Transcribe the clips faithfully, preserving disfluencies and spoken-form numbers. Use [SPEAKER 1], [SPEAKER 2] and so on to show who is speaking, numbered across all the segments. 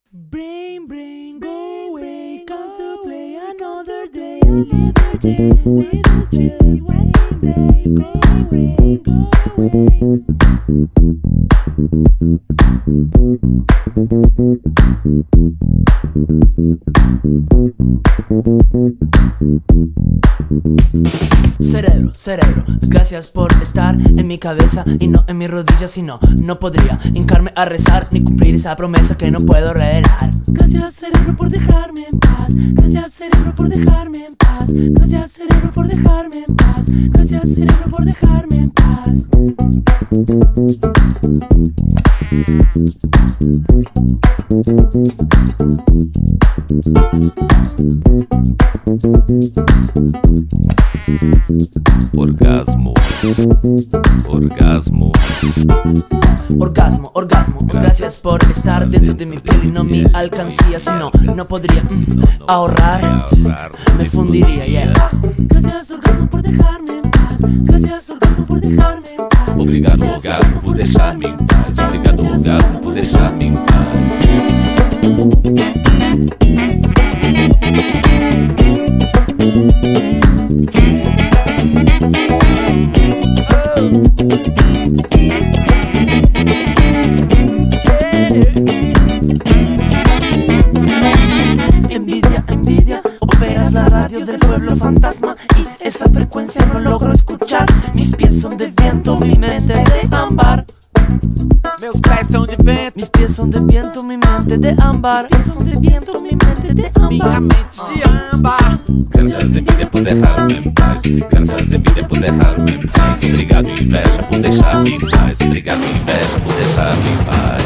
[SPEAKER 1] Brain, brain, go away, come to play another day. Little J, little J, brain, brain, go away, go away. Cerebro, cerebro, gracias por estar en mi cabeza y no en mis rodillas, si no, no podría hincarme a rezar ni cumplir esa promesa que no puedo revelar. Gracias cerebro por dejarme en paz, gracias cerebro por dejarme en paz, gracias cerebro por dejarme en paz, gracias cerebro por dejarme en paz.
[SPEAKER 2] Orgasmo, orgasmo,
[SPEAKER 1] orgasmo, orgasmo. Gracias por estar dentro de mi piel y no mi alcancía, si no, no podría mm, ahorrar, me fundiría, yeah. Gracias orgasmo por dejarme en paz, gracias orgasmo por dejarme en paz.
[SPEAKER 2] Obrigado orgasmo por deixar-me em paz. Obrigado orgasmo por deixar-me em paz.
[SPEAKER 1] Envidia, envidia, operas la radio del pueblo fantasma y esa frecuencia no logro escuchar. Mis pies son de viento, mi mente de ámbar.
[SPEAKER 3] Meus pés são de vento,
[SPEAKER 1] mis pies son de viento, mi mente de ámbar. Mis pies son de viento, mi mente de ámbar.
[SPEAKER 3] minha mente de âmbar.
[SPEAKER 2] Graças envidia por deixar-me em paz. Graças envidia por deixar-me em paz. Obrigado inveja por deixar-me em paz. Obrigado inveja por deixar-me em paz.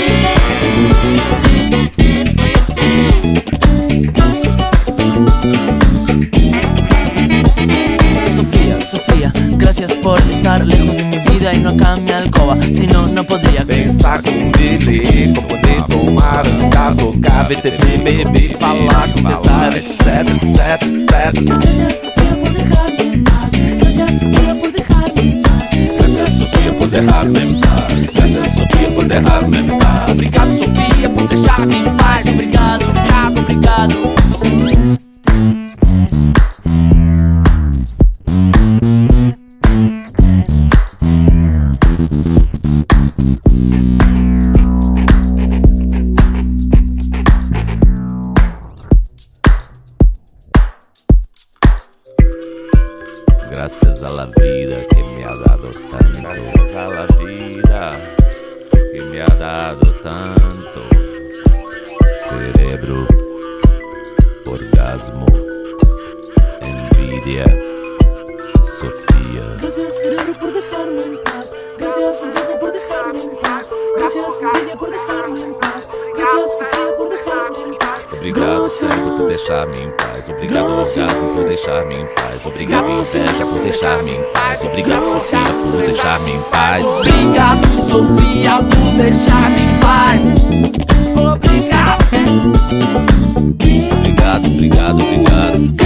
[SPEAKER 1] Sofía, Sofía, gracias por estar lejos de mi vida y no acá en mi alcoba, si no, no podría
[SPEAKER 3] Pensar com Lili, com poder tomar, andar, tocar, V T V, beber, falar, conversar, etc, etc, etc.
[SPEAKER 1] Gracias Sofía por dejarme en paz, gracias Sofía por dejarme en paz.
[SPEAKER 2] Graças Sofia por deixar-me em paz. Graças Sofia por deixar-me em paz.
[SPEAKER 3] Obrigado Sofia por deixar-me em paz.
[SPEAKER 1] Obrigado, obrigado, obrigado.
[SPEAKER 2] Gracias a la vida que me ha dado tanto.
[SPEAKER 3] Graças a la vida
[SPEAKER 2] Que me ha dado tanto. Cerebro, orgasmo, envidia, Sofía.
[SPEAKER 1] Gracias cerebro por dejarme en paz, gracias orgasmo por dejarme en paz, gracias envidia por dejarme en paz, gracias Sofía por dejarme en paz.
[SPEAKER 2] Obrigado cérebro por deixar-me em paz. Obrigado orgasmo por deixar-me em paz. Obrigado inveja por deixar-me em paz. Obrigado Sofia por deixar-me em paz.
[SPEAKER 3] Obrigado Sofia por deixar-me em paz. Obrigado.
[SPEAKER 2] Obrigado, obrigado, obrigado.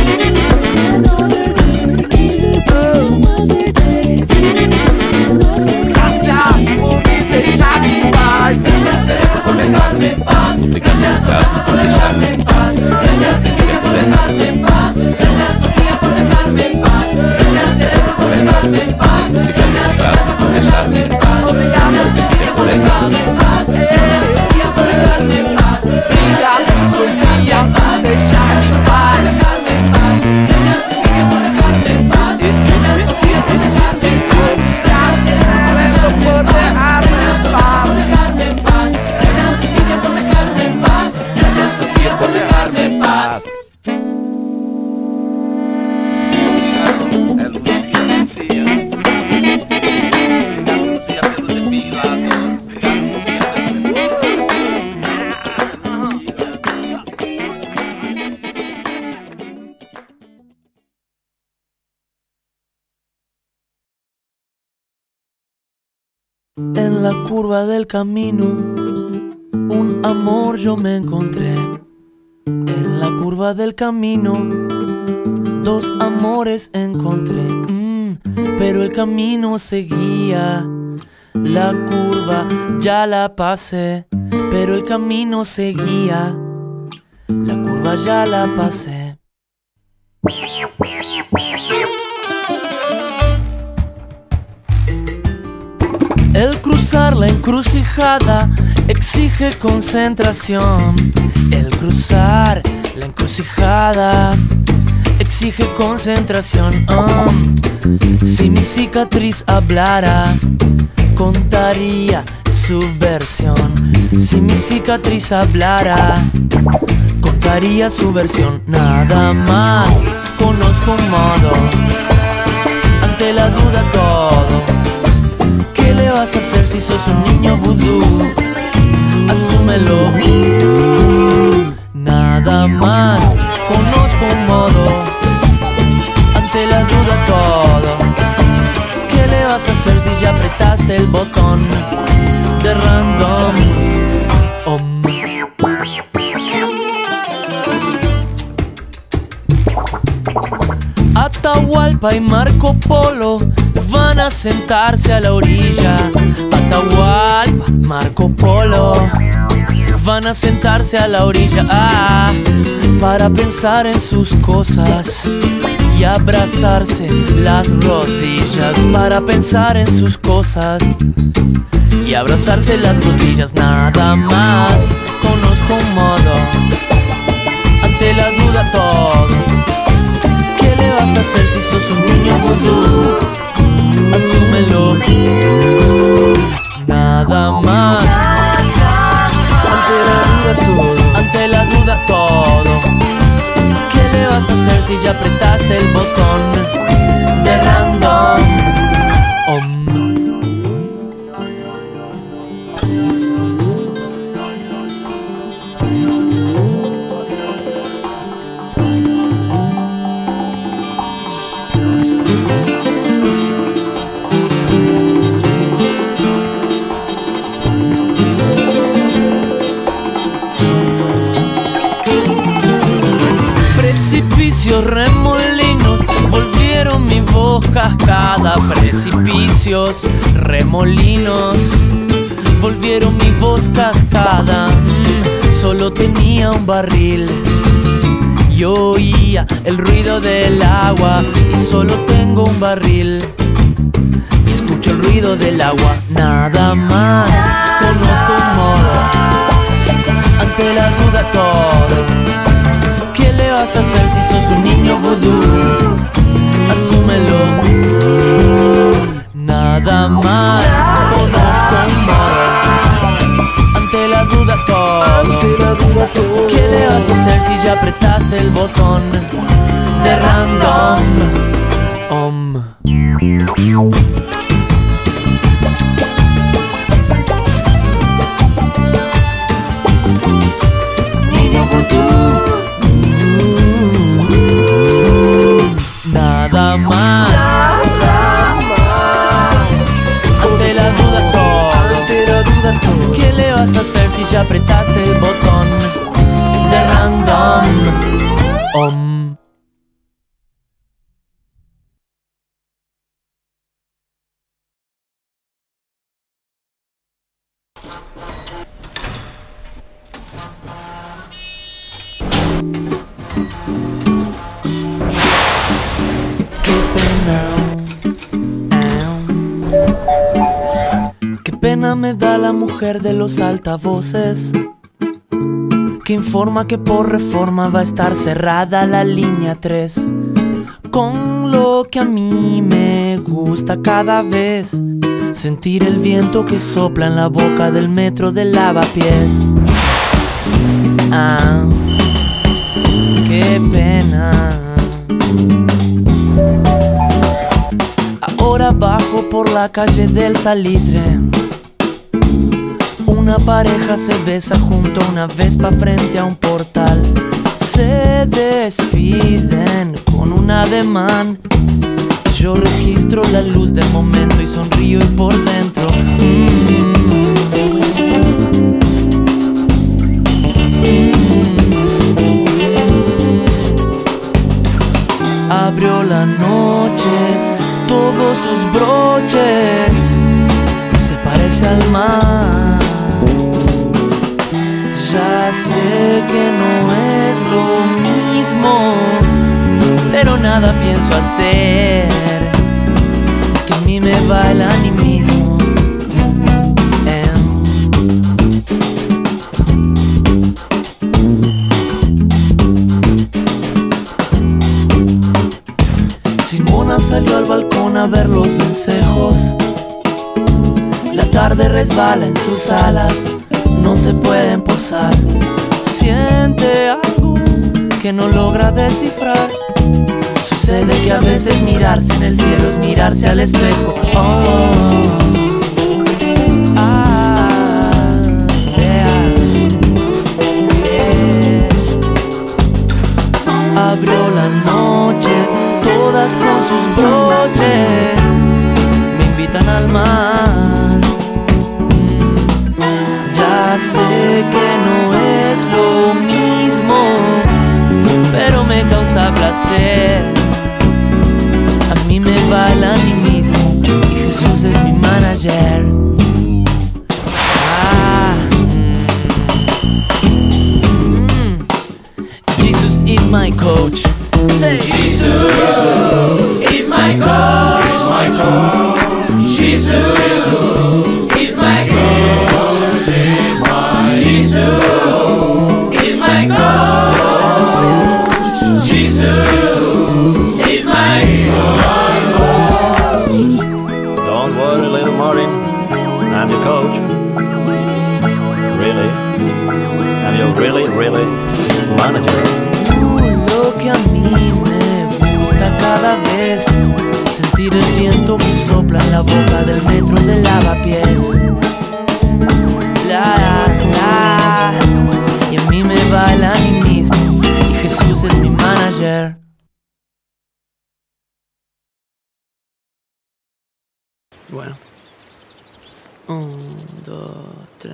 [SPEAKER 3] Graças por me deixar em paz.
[SPEAKER 2] Gracias cerebro por deixar-me em paz. Obrigado orgasmo por deixar-me em paz. Gracias envidia por deixar-me em paz. Gracias Sofia por deixar-me em paz. Gracias cerebro por deixar-me em paz. Obrigado orgasmo por deixar-me em paz. Gracias envidia por deixar-me em paz. Gracias Sofia por deixar-me em paz.
[SPEAKER 3] Obrigado Sofia por deixar-me em paz.
[SPEAKER 2] Gracias envidia por deixar-me em paz. Gracias Sofia por deixar-me em paz.
[SPEAKER 3] Graças por deixar-me em paz.
[SPEAKER 2] Gracias envidia por deixar-me em paz. Gracias Sofia por deixar-me em paz.
[SPEAKER 3] É Lucia, Lucia. Obrigado Lucia pelo depilador. Obrigado Lucia pelo
[SPEAKER 1] En la curva del camino, un amor yo me encontré. En la curva del camino, dos amores encontré. Mm, pero el camino seguía, la curva ya la pasé. pero el camino seguía, la curva ya la pasé. El cruzar la encrucijada exige concentración. El cruzar la encrucijada exige concentración. Oh. Si mi cicatriz hablara, contaría su versión. Si mi cicatriz hablara, contaría su versión. Nada más conozco un modo, ante la duda todo. ¿Qué le vas a hacer si sos un niño vudú? Asúmelo. Nada más conozco un modo, ante la duda todo. ¿Qué le vas a hacer si ya apretaste el botón de random? Oh. Atahualpa y Marco Polo van a sentarse a la orilla. Atahualpa, Marco Polo van a sentarse a la orilla, ah, para pensar en sus cosas y abrazarse las rodillas. Para pensar en sus cosas y abrazarse las rodillas. Nada más conozco un modo, ante la duda todo. ¿Qué le vas a hacer si sos un niño vudú? Asúmelo. Nada más ante la duda todo. Ante la duda todo. ¿Qué le vas a hacer si ya apretaste el botón de random? Om. Precipicios, remolinos, volvieron mi voz cascada. Precipicios, remolinos, volvieron mi voz cascada. Mm, solo tenía un barril, yo oía el ruido del agua. Y solo tengo un barril y escucho el ruido del agua. Nada más conozco un modo, ante la duda todo. ¿Qué le vas a hacer si sos un niño vudú? Asúmelo. Nada más conozco un modo, ante la duda todo. ¿Qué le vas a hacer si ya apretaste el botón de random? Om. Niño vudú. Nada más, nada más, ante la duda todo. Ante la duda todo. ¿Qué le vas a hacer si ya apretaste el botón de random? Om. Qué pena me da la mujer de los altavoces, que informa que por reforma va a estar cerrada la línea tres, con lo que a mí me gusta cada vez sentir el viento que sopla en la boca del metro de Lavapiés. Ah, qué pena. Ahora bajo por la calle del Salitre, una pareja se besa junto a una Vespa frente a un portal. Se despiden con un ademán. Yo registro la luz del momento y sonrío y por dentro mm, mm, abrió la noche, todos sus broches, se parece al mar. Ya sé que no es lo mismo, pero nada pienso hacer. Es que a mí me va el animismo. eh. Simona salió al balcón a ver los vencejos. La tarde resbala en sus alas, no se pueden posar. Siente algo que no logra descifrar. Sucede que a veces mirarse en el cielo es mirarse al espejo. Oh, ah, yeah, yeah. Abrió la noche, todas con sus broches, me invitan al mar. Ya sé que no es lo mismo, pero me causa placer. A mí me va el animismo y Jesús es mi manager. Ah, mm, mm. Jesus is my coach. Say
[SPEAKER 2] Jesus is my coach. My coach. Jesus is my coach. Jesus is my coach. Jesus is my coach.
[SPEAKER 3] Don't worry, little Martin, I'm your coach. Really? I'm your really, really manager.
[SPEAKER 1] Lo que a mí me gusta cada vez, sentir el viento que sopla en la boca del metro de lavapiés. La, la, y a mí me va el animismo y Jesús es mi manager. Bueno, un, dos, tres.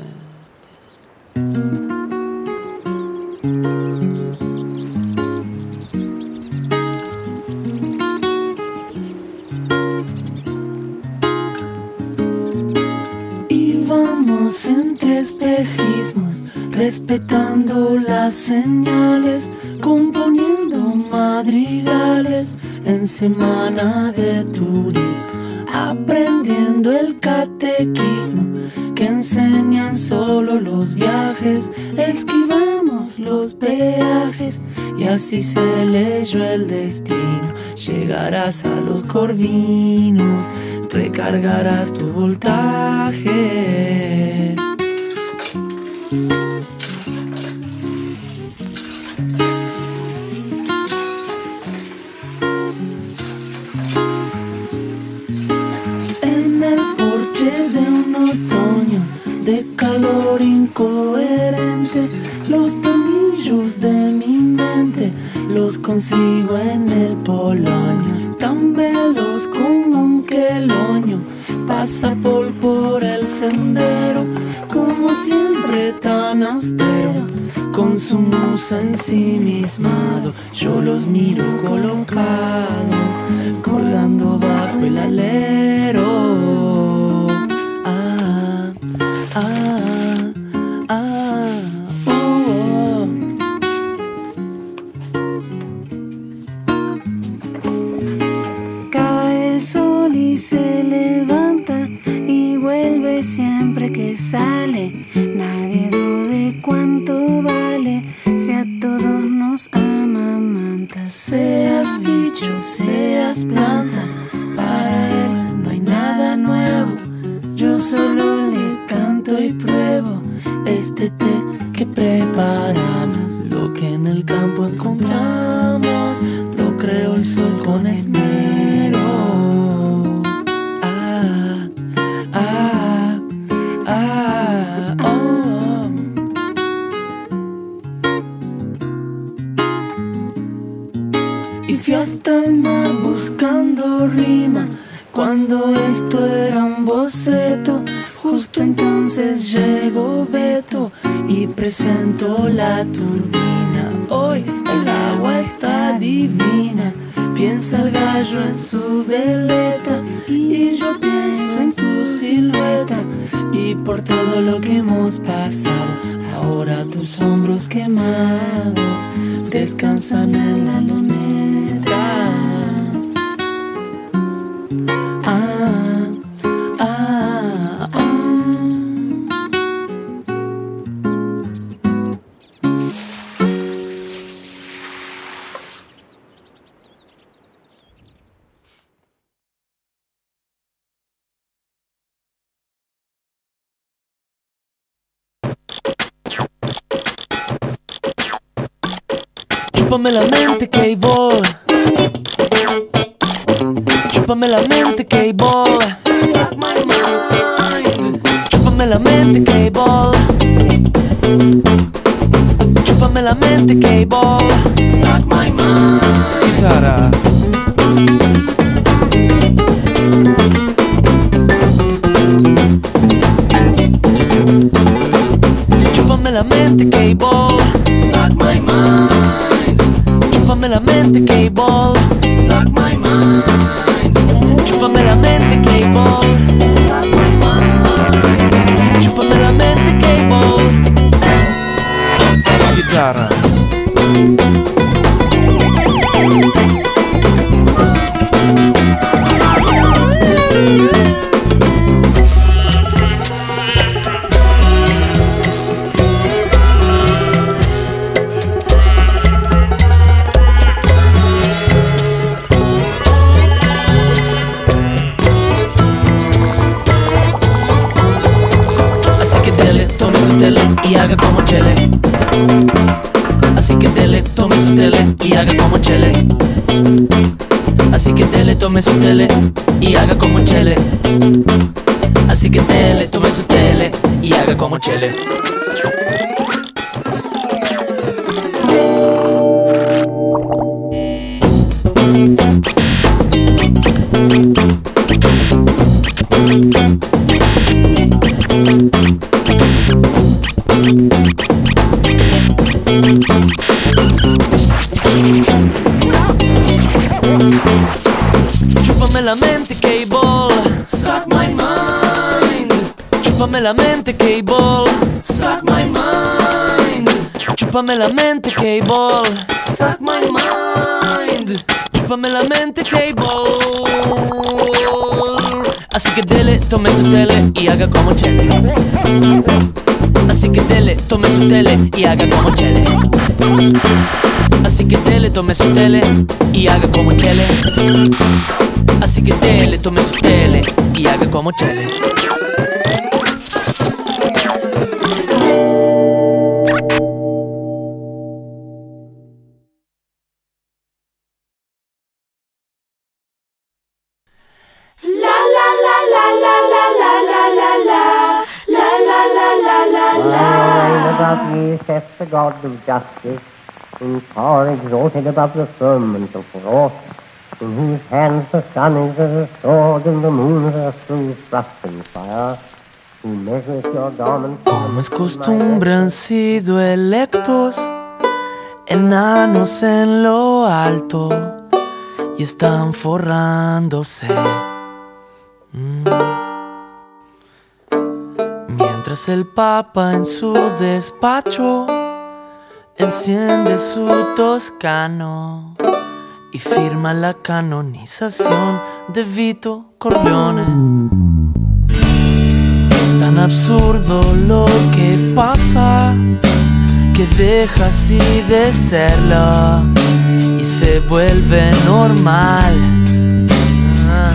[SPEAKER 1] Íbamos entre espejismos, respetando las señales, componiendo madrigales en semana de turismo, aprendiendo el catequismo que enseñan solo los viajes, esquivamos los peajes y así se leyó el destino. Llegarás a los Corvinos, recargarás tu voltaje. En el porche de un otoño de calor incoherente, los tornillos de mi mente los consigo en el Polonio, tan veloz como un queloño. Pasa Paul por el sendero, como siempre tan austero, con su musa ensimismado. Yo los miro colocado, colgando bajo el alero. Ah, ah, ah, oh, oh. Cae el sol y se levanta y vuelve siempre que sale. Nadie dude cuánto vale si a todos nos amamanta. Seas bicho, seas planta, para él no hay nada nuevo. Yo solo le canto y pruebo este té que preparamos. Lo que en el campo encontramos lo creó el sol con esmero. Ah, ah, ah, oh. Y fui hasta el mar buscando rima, cuando esto era un boceto. Justo entonces llegó Beto y presentó la turbina. Hoy el agua está divina, piensa el gallo en su veleta y yo pienso en tu silueta y ti por todo lo que hemos pasado. Ahora tus hombros quemados descansan en la luneta. Ah, ah, ah. Chúpame la mente, K-Ball. Chúpame la mente, K-Ball. Suck my mind. Chúpame la mente, K-Ball. Chúpame la mente, K-Ball. Suck my mind.
[SPEAKER 3] Guitarra.
[SPEAKER 1] Chúpame la mente, K-Ball. Suck my mind. Chúpame la mente, K-Ball. Suck my mind. Chúpame la mente, K-Ball. Suck my mind. Chúpame la mente, K-Ball.
[SPEAKER 3] Guitarra.
[SPEAKER 1] Y haga como Chele. Así que dele, tome su tele y haga como Chele. Así que dele, tome su tele y haga como Chele. Así que dele, tome su tele y haga como Chele. Chúpame la mente, K-Ball. Suck my mind. Chúpame la mente, K-Ball. Suck my mind. Chúpame la mente, K-Ball. Suck my mind. Chúpame la mente, K-Ball. Así que dele, tome su tele y haga como Chele. Así que dele, tome su tele y haga como Chele. Así que dele, tome su tele y haga como Chele. Así que dele, tome su tele y haga como Chele.
[SPEAKER 2] La la la la la la la la la la la la la la la la.
[SPEAKER 4] Above me sets the God of justice, in power exalted above the firmament of wrath, in whose hands the sun is as a sword and the moon as a smooth thrust in fire, who measures your garment.
[SPEAKER 1] Como es costumbre han sido electos enanos en lo alto y están forrándose. Mm. Mientras el Papa en su despacho enciende su toscano y firma la canonización de Vito Corleone. Es tan absurdo lo que pasa que deja así de serlo y se vuelve normal. Ah.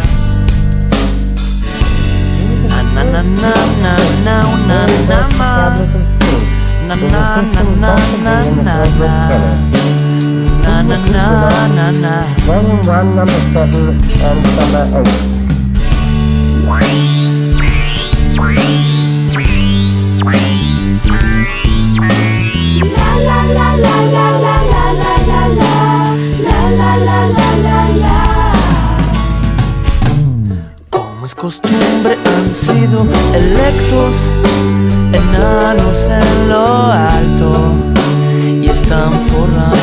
[SPEAKER 1] Na na na na na na na na na na na na na na na na na na.
[SPEAKER 4] Then one number seven and number eight.
[SPEAKER 2] La la la la la la la la la la la la la la la.
[SPEAKER 1] Como es costumbre han sido electos enanos en lo alto y están forrándose.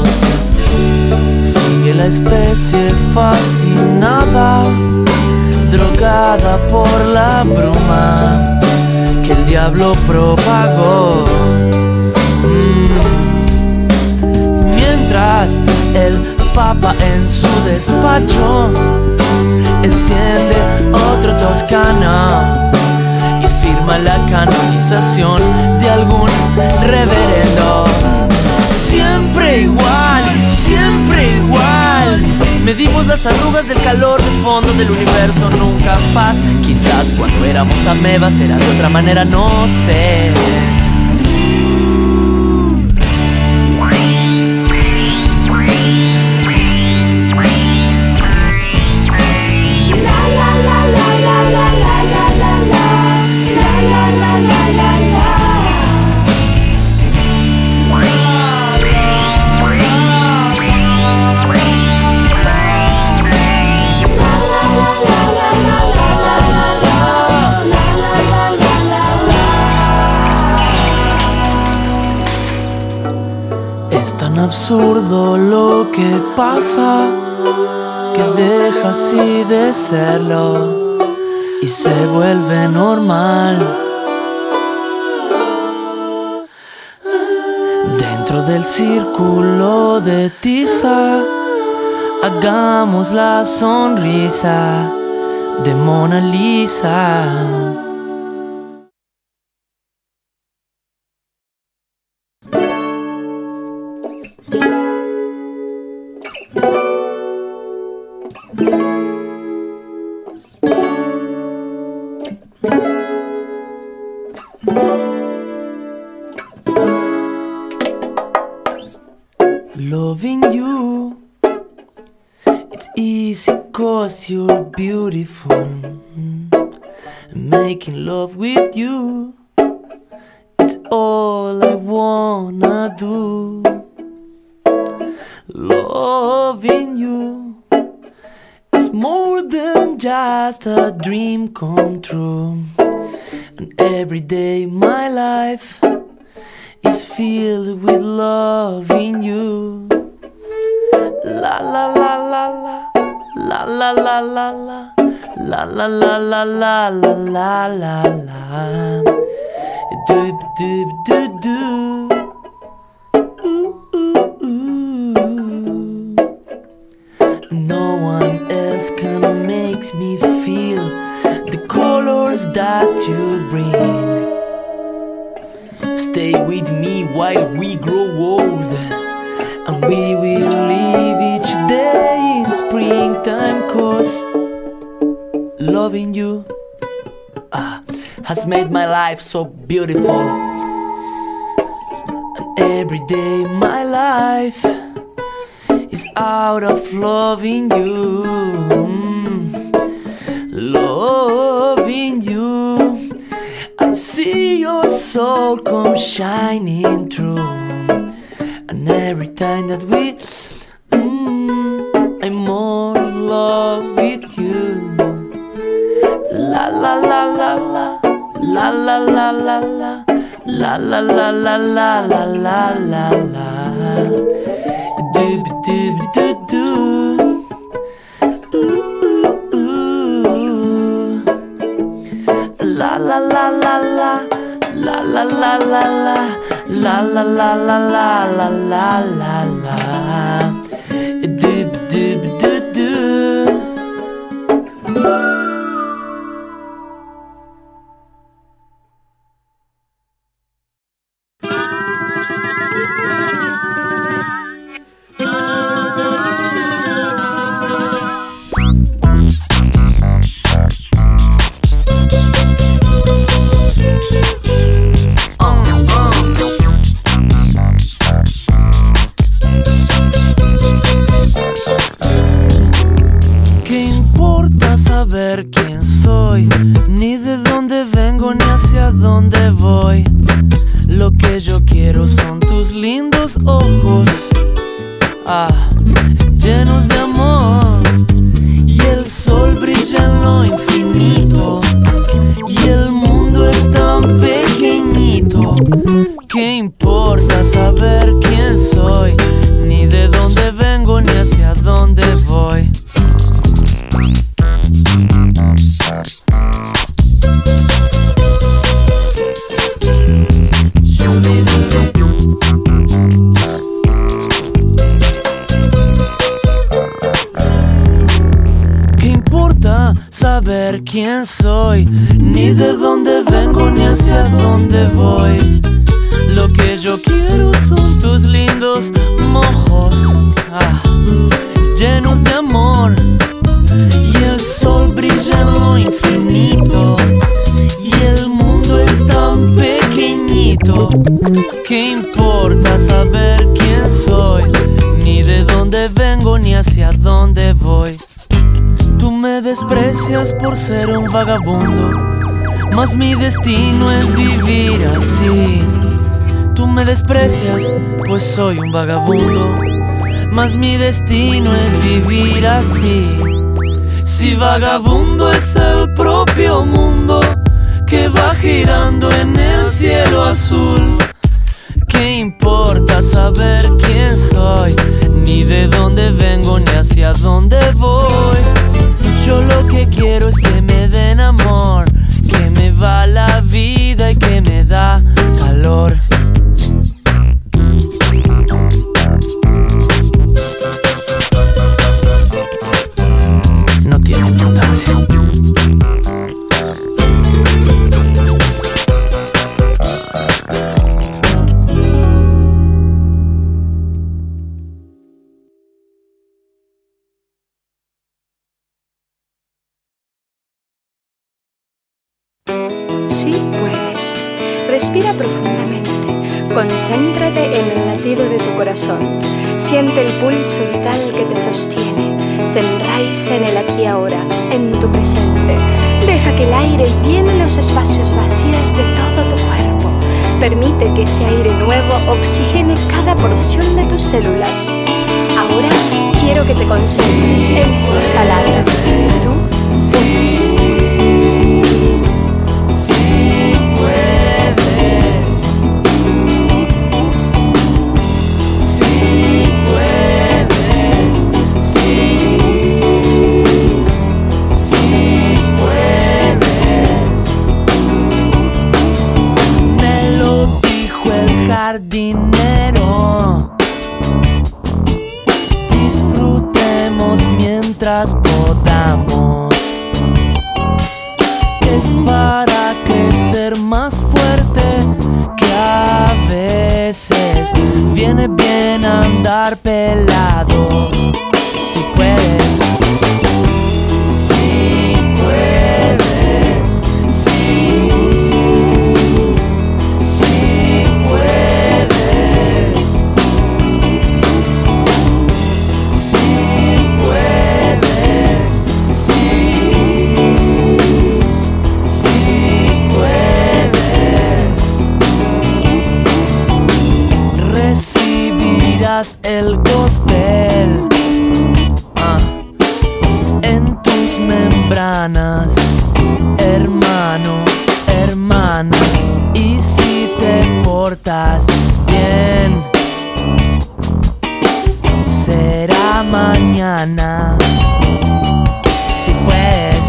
[SPEAKER 1] Sigue la especie fascinada drogada por la bruma que el diablo propagó. Mm. Mientras el Papa en su despacho enciende otro Toscano y firma la canonización de algún reverendo. Siempre igual, siempre igual. Medimos las arrugas del calor del fondo del universo, nunca paz. Quizás cuando éramos amebas era de otra manera, no sé. Es tan absurdo lo que pasa que deja así de serlo y se vuelve normal. Dentro del círculo de tiza hagamos la sonrisa de Mona Lisa. Loving you, it's easy cause you're beautiful. Making love with you, it's all I wanna do. Loving you is more than just a dream come true. And every day my life is filled with loving you. La la la la la, la la la la la, la la la la la la la la la. Do do do do. Ooh ooh ooh. No one else can make me feel the colors that you bring. Stay with me while we grow old, and we will live each day in springtime, cause loving you ah, has made my life so beautiful. And every day my life is out of loving you. mm. Loving you, I see your soul come shining through. And every time that we mm, I'm more in love with you. La la la la la, la la la la la, la la la la la la la la la. Doob doob doo doo. Ooh ooh ooh. La la la la la, la la la la la, la la la la la la la la la. Doob doob doo doo. Saber quién soy, ni de dónde vengo, ni hacia dónde voy. Lo que yo quiero son tus lindos ojos, ah, llenos de amor. Y el sol brilla en lo infinito, y el mundo es tan pequeñito. ¿Qué importa saber quién soy, ni de dónde vengo, ni hacia dónde voy? saber quién soy, ni de dónde vengo, ni hacia dónde voy. Lo que yo quiero son tus lindos mojos, ah, llenos de amor. Y el sol brilla en lo infinito, y el mundo es tan pequeñito. ¿Qué importa saber quién soy? Ni de dónde vengo, ni hacia dónde voy. Tú me desprecias por ser un vagabundo, mas mi destino es vivir así. Tú me desprecias, pues soy un vagabundo, mas mi destino es vivir así. Si vagabundo es el propio mundo que va girando en el cielo azul, ¿qué importa saber quién soy? Ni de dónde vengo, ni hacia dónde voy. Yo lo que quiero es que me den amor, que me va la vida y que me da calor. No tiene importancia.
[SPEAKER 5] Sí puedes. Respira profundamente. Concéntrate en el latido de tu corazón. Siente el pulso vital que te sostiene. Te enraiza en el aquí y ahora, en tu presente. Deja que el aire llene los espacios vacíos de todo tu cuerpo. Permite que ese aire nuevo oxigene cada porción de tus células. Ahora quiero que te concentres en estas palabras. Tú puedes.
[SPEAKER 1] Dinero, disfrutemos mientras podamos. Es para crecer más fuerte que a veces viene bien andar pelado. Si puedes, si puedes, si. El gospel ah, en tus membranas, hermano, hermana. Y si te portas bien, será mañana. Si puedes,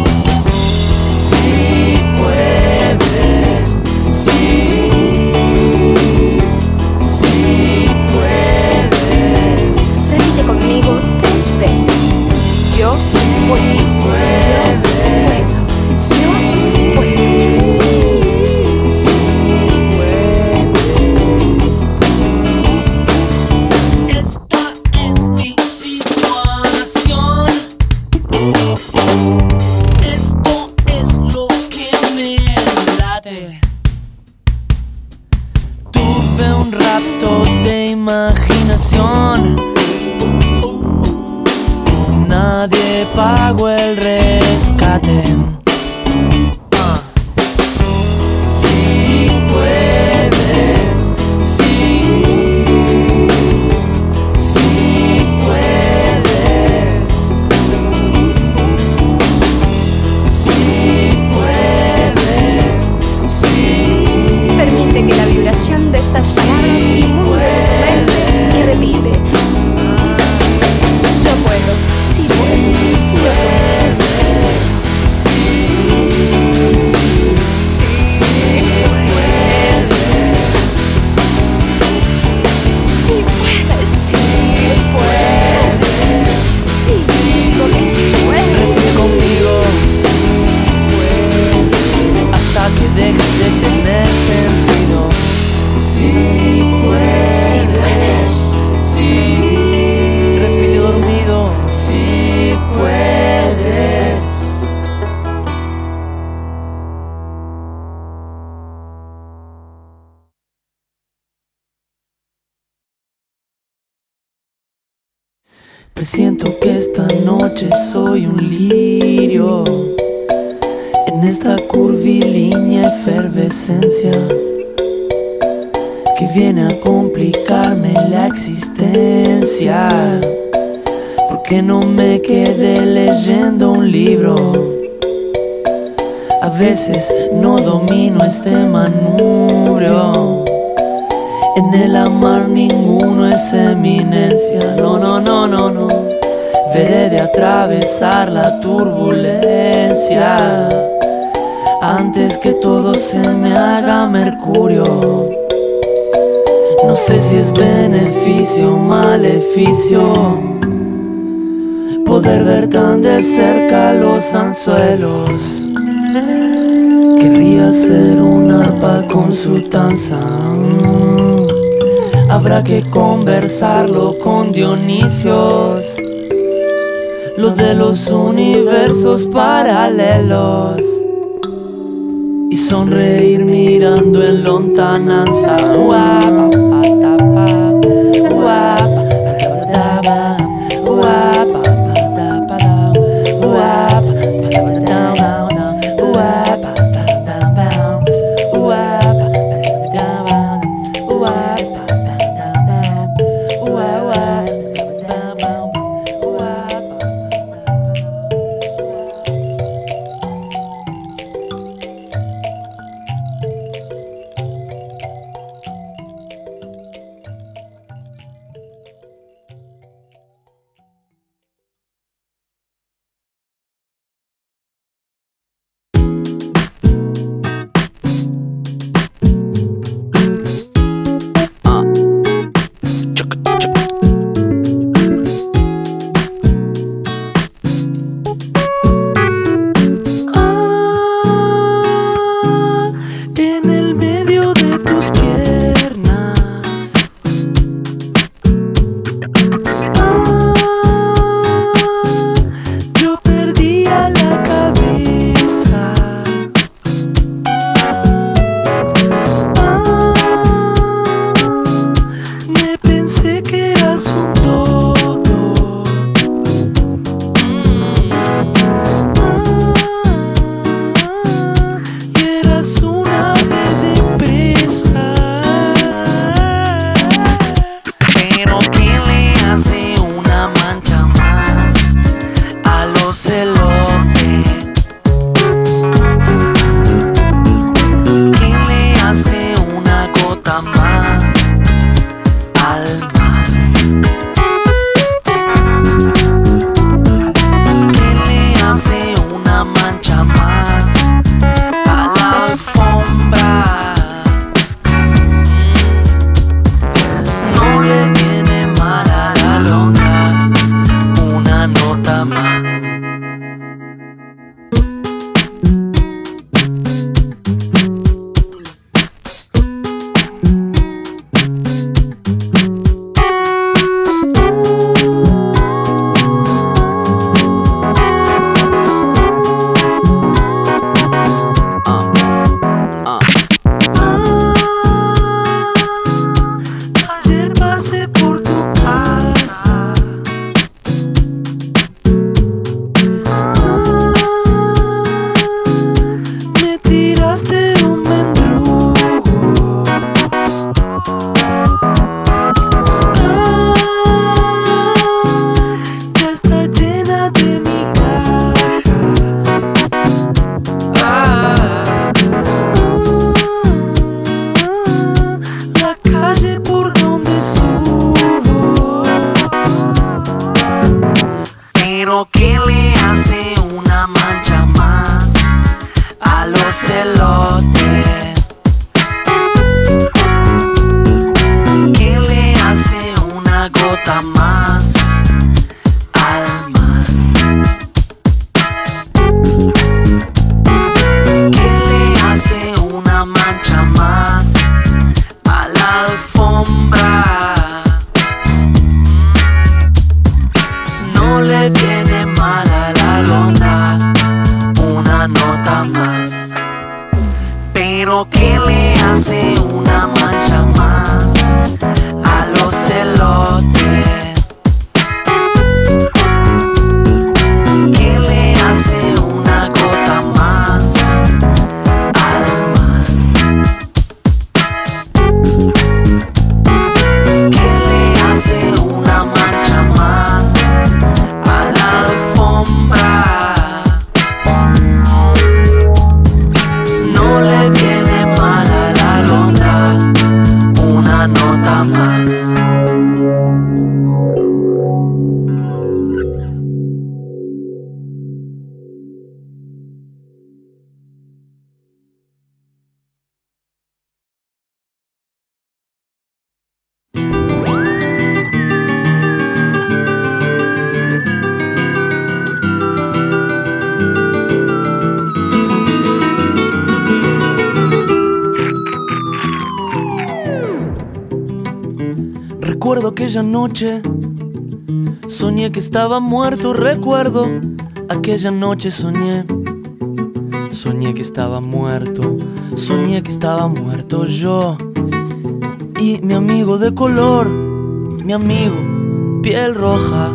[SPEAKER 1] si puedes, si.
[SPEAKER 5] Conmigo tres veces. Yo puedo. Yo puedo. Yo puedo.
[SPEAKER 1] Esta es mi situación. Esto es lo que me late. Tuve un rapto de imaginación. Nadie pagó el rescate. Uh. Si puedes, si, si puedes, si puedes, si.
[SPEAKER 5] Permite que la vibración de estas palabras inunde tu mente y repite. Yo puedo, sí puedo, yo puedo, sí puedo, sí, sí, sí puedes, sí puedes, sí puedes, sí, digo que sí puedes.
[SPEAKER 1] Repite conmigo, Presiento que esta noche soy un lirio en esta curvilínea efervescencia que viene a complicarme la existencia. Porque no me quedé leyendo un libro. A veces no domino este manubrio. En el amar ninguno es eminencia. No, no, no, no, no. Veré de atravesar la turbulencia antes que todo se me haga mercurio. No sé si es beneficio o maleficio poder ver tan de cerca los anzuelos. Querría hacer un arpa con su danza. Habrá que conversarlo con Dionisios, lo de los universos paralelos, y sonreír mirando en lontananza. Recuerdo aquella noche, soñé que estaba muerto. Recuerdo aquella noche, soñé. Soñé que estaba muerto, soñé que estaba muerto yo. Y mi amigo de color, mi amigo, piel roja.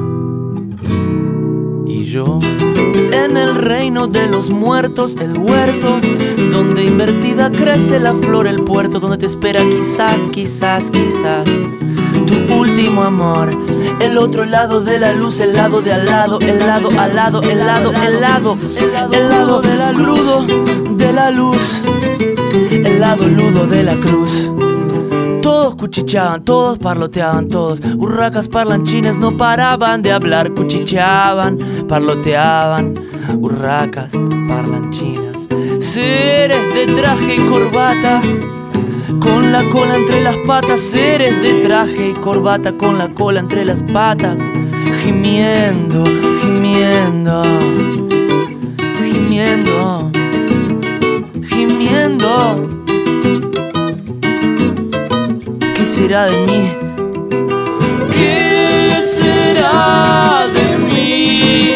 [SPEAKER 1] Y yo, en el reino de los muertos, el huerto, donde invertida crece la flor, el puerto, donde te espera quizás, quizás, quizás tu último amor. El otro lado de la luz, el lado de al lado, el lado al lado, el lado, el lado, el lado crudo de la luz, el lado ludo de la cruz. Todos cuchicheaban, todos parloteaban, todos urracas parlanchines no paraban de hablar. Cuchicheaban, parloteaban, urracas parlanchinas. Seres de traje y corbata, con la cola entre las patas. Seres de traje y corbata, con la cola entre las patas. Gimiendo, gimiendo, gimiendo, gimiendo. ¿Qué será de mí? ¿Qué será de mí?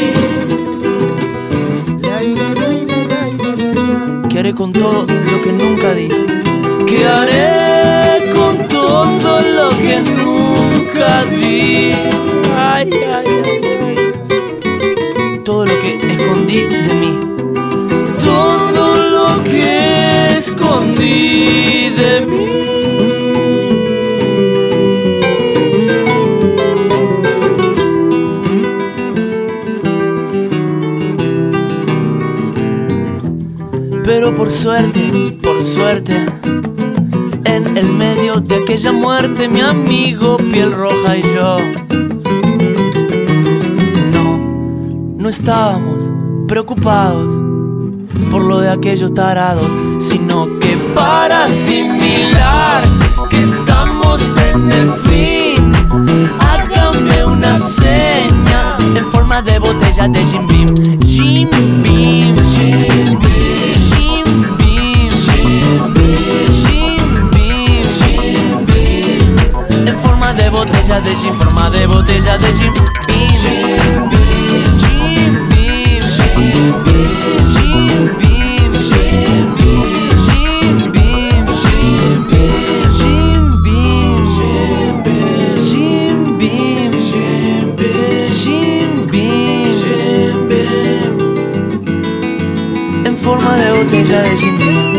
[SPEAKER 1] ¿Qué haré con todo lo que nunca di? ¿Qué haré con todo lo que nunca di? Ay, ay, ay, ay. Todo lo que escondí de mí. Todo lo que escondí de mí. Pero por suerte, por suerte, en el medio de aquella muerte, mi amigo piel roja y yo no, no estábamos preocupados por lo de aquellos tarados, sino que para asimilar que estamos en el fin, hágame una seña en forma de botella de Jim Beam. Jim Beam, Jim Beam. De botella de gin, forma de botella de gin. Jim Beam, Jim Beam, Jim Beam, Jim Beam, Jim Beam, Jim Beam, Jim Beam, Jim Beam, Jim Beam, Jim Beam, Jim Beam, Jim Beam, en forma de botella de Jim Beam.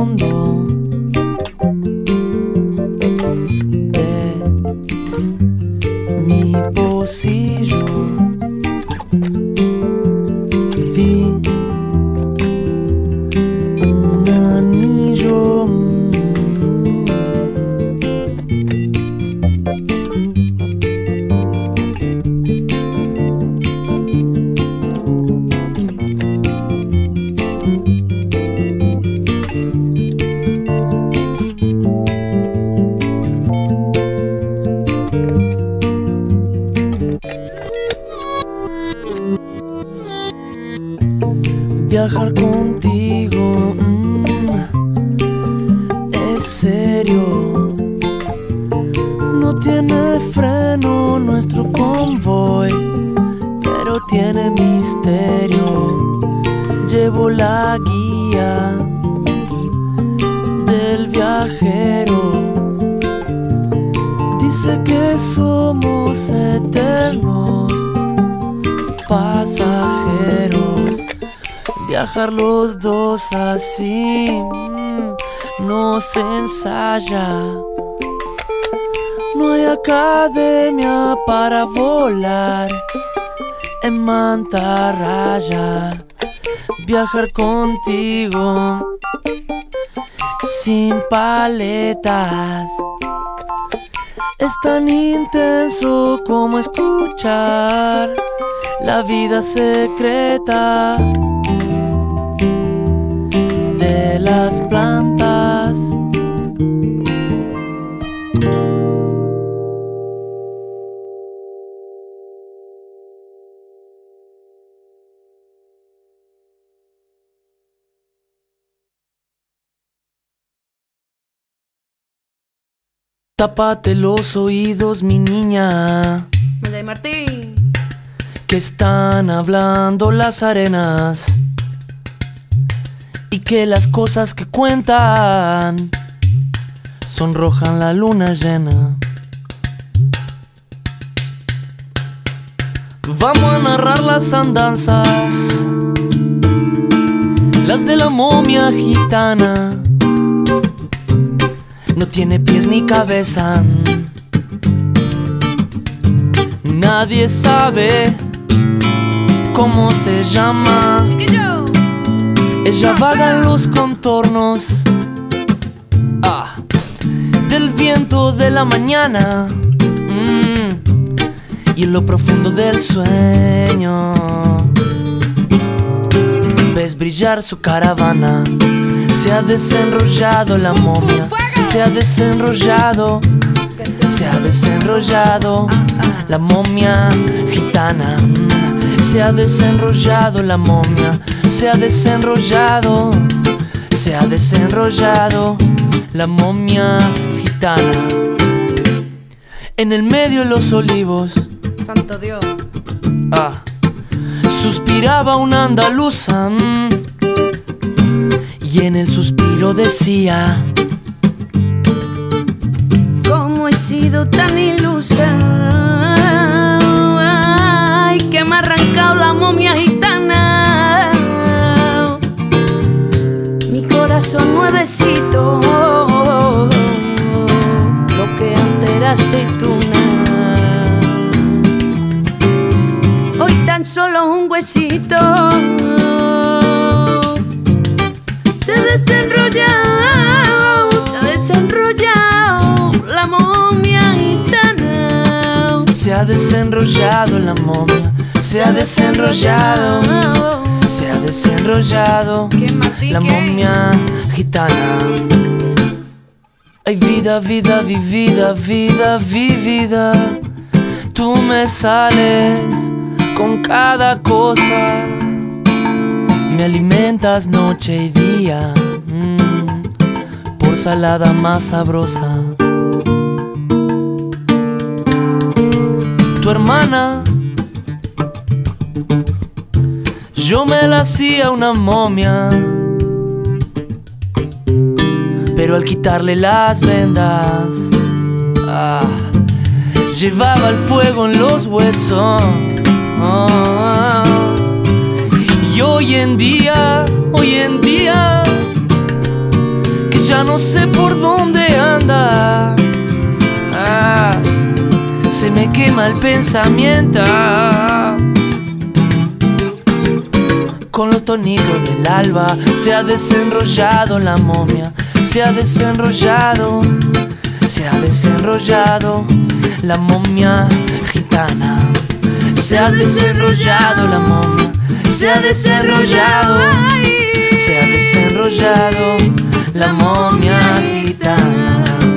[SPEAKER 1] fondo de mi pocillo vi un anillo. Viajar contigo mm, es serio. No tiene freno nuestro convoy, pero tiene misterio. Llevo la guía del viajero. Dice que somos eternos pasajeros. Viajar los dos así mm, no se ensaya. No hay academia para volar en mantarraya. Viajar contigo sin paletas es tan intenso como escuchar la vida secreta de las plantas. Tápate los oídos, mi niña,
[SPEAKER 5] Maldai Martín,
[SPEAKER 1] que están hablando las arenas y que las cosas que cuentan sonrojan la luna llena. Vamos a narrar las andanzas, las de la momia gitana. No tiene pies ni cabeza, nadie sabe cómo se llama.
[SPEAKER 5] chiquillo.
[SPEAKER 1] Ella vaga en los contornos ah, del viento de la mañana mm, y en lo profundo del sueño ves brillar su caravana. Se ha desenrollado la momia, se ha desenrollado, se ha desenrollado la momia gitana. Se ha desenrollado la momia, se ha desenrollado, se ha desenrollado la momia gitana. En el medio de los olivos,
[SPEAKER 5] Santo Dios.
[SPEAKER 1] ah, suspiraba una andaluza mm, y en el suspiro decía:
[SPEAKER 5] ¿Cómo he sido tan ilusa? Ay, que me ha arrancado la momia gitana. Mi corazón nuevecito, lo que antes era aceituna, hoy tan solo un huesito. Se ha desenrollado, se ha desenrollado la momia gitana.
[SPEAKER 1] se ha desenrollado la momia, se ha desenrollado, se ha desenrollado
[SPEAKER 5] ¿Qué, Martí,
[SPEAKER 1] la
[SPEAKER 5] qué?
[SPEAKER 1] momia gitana. Ay, vida, vida, vivida, vida, vivida, tú me sales con cada cosa, me alimentas noche y día, mm, por salada más sabrosa. Tu hermana, yo me la hacía una momia, pero al quitarle las vendas, ah, llevaba el fuego en los huesos. Oh, y hoy en día, hoy en día, ya no sé por dónde anda. Ah, se me quema el pensamiento. Con los tonitos del alba se ha desenrollado la momia, se ha desenrollado, se ha desenrollado la momia gitana, se ha desenrollado la momia, se ha desenrollado, se ha desenrollado la momia gitana.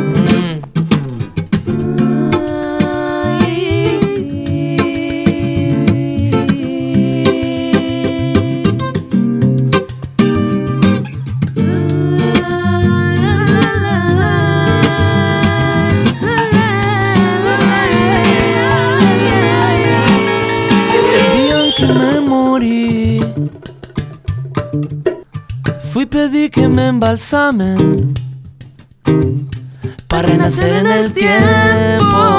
[SPEAKER 1] Fui y pedí que me embalsamen para renacer en el tiempo,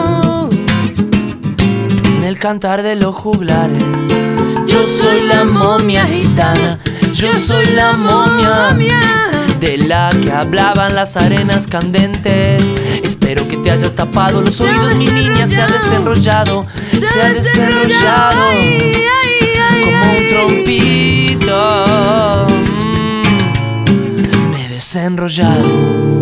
[SPEAKER 1] en el cantar de los juglares. Yo soy la momia gitana, yo soy la momia de la que hablaban las arenas candentes. Espero que te hayas tapado los oídos, mi niña. Se ha desenrollado, se ha desenrollado como un trompito. Mm, me he desenrollado.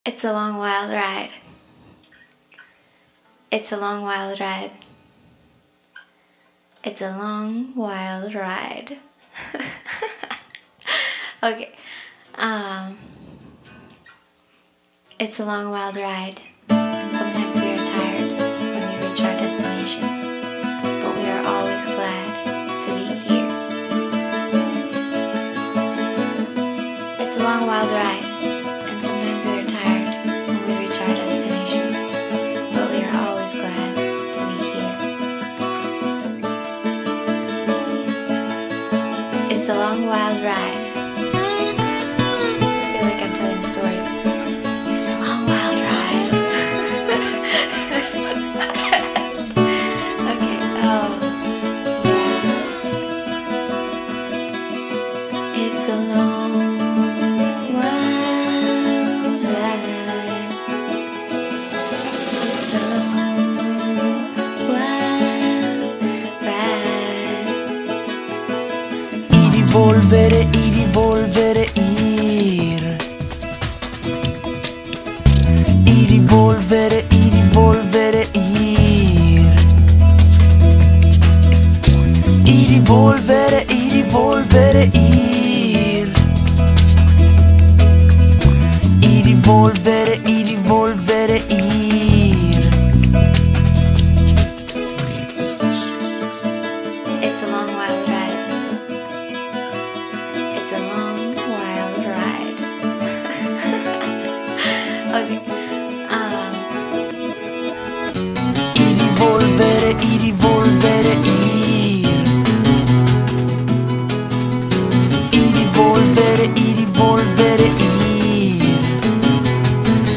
[SPEAKER 6] It's a long wild ride. It's a long wild ride. It's a long wild ride. Okay. Um, it's a long wild ride, and sometimes we are tired when we reach our destination, but we are always glad to be here. It's a long wild ride, and sometimes we are tired when we reach our destination, but we are always glad to be here. It's a long wild ride. I feel like I'm telling a story. It's a long wild ride. Okay, oh. It's a long wild ride. It's a long wild ride.
[SPEAKER 1] Y rivolvere, y rivolvere, ir. Y rivolvere, y rivolvere, ir. Y rivolvere, y rivolvere, ir. Y rivolvere, y rivolvere, ir.
[SPEAKER 6] It's a long wild ride. It's a long wild ride. Okay. Um,
[SPEAKER 1] Y rivolvere, y rivolvere, ir. Y rivolvere, y rivolvere, ir.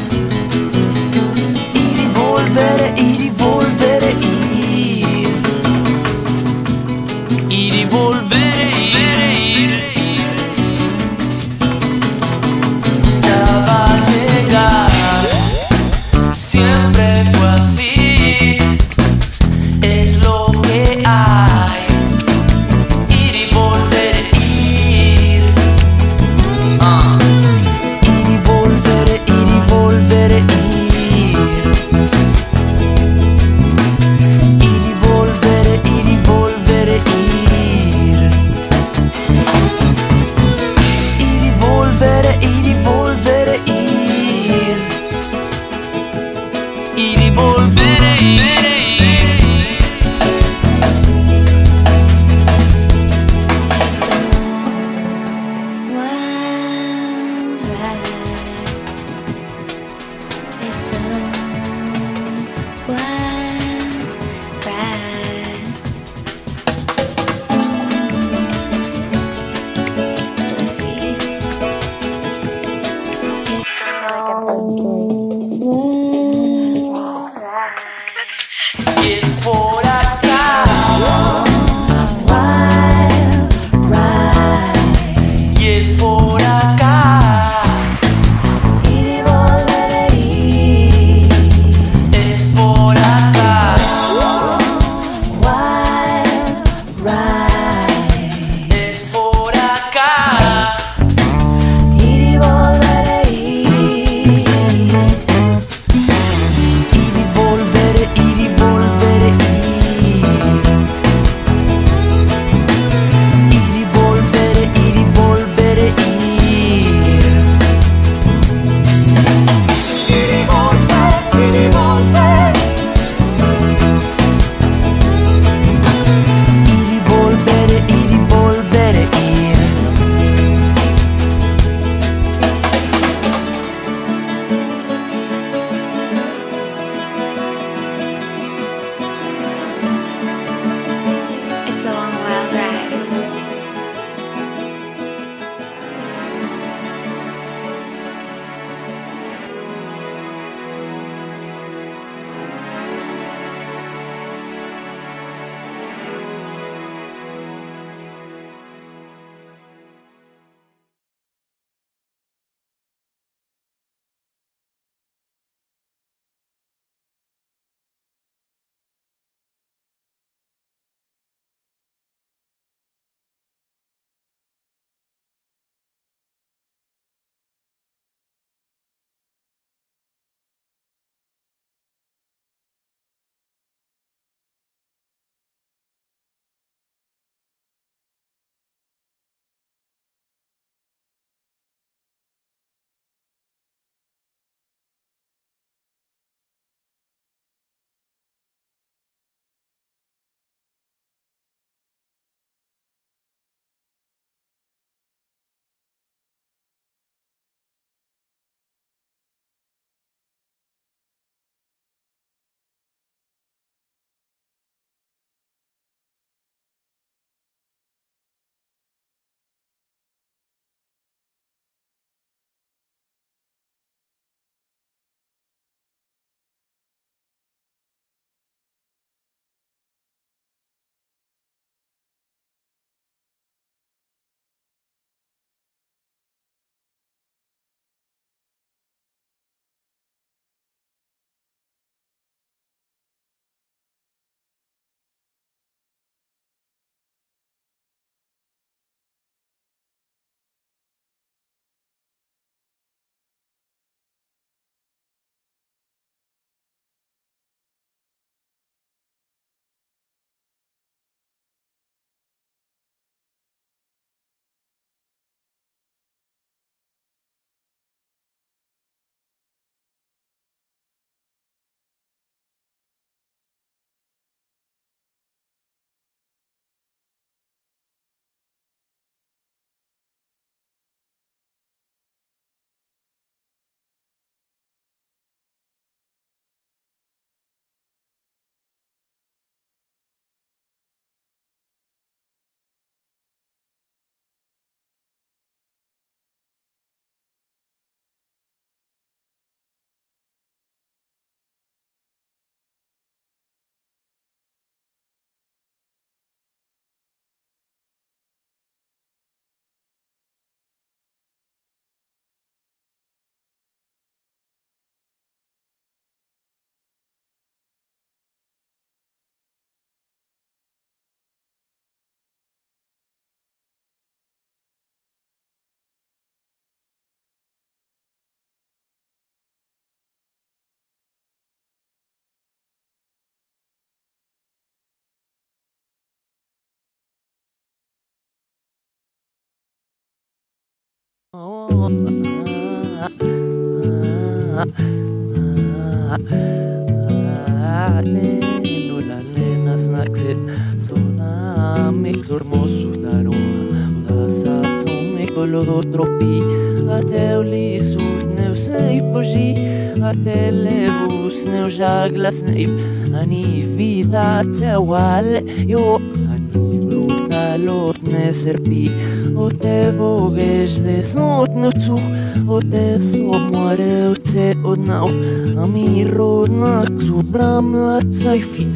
[SPEAKER 1] Snackset såna mixor mosudaroa Oda satsum ekolodo tropi Até o liso neu sei poji Até levus neu jaglas neip Ani vida tsewal yo Ani brutalot ne serpi O te boges de sot no tu O te so moare o te odnau Ami rodnak subram la tsaifi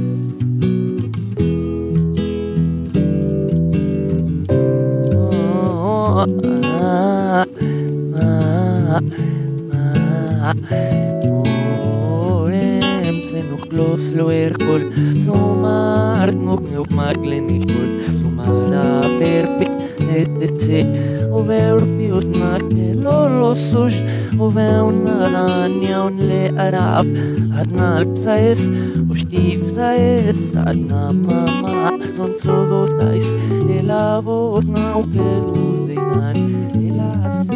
[SPEAKER 1] Orem se nog klos lo erkol Somart nog nog maglen ilkol Somara perpik etete O veur piot nake lolo suj O veur nadania un le arab Adna alp saes O stiv saes Adna mama Son sodotais El avot nau que dudenan El as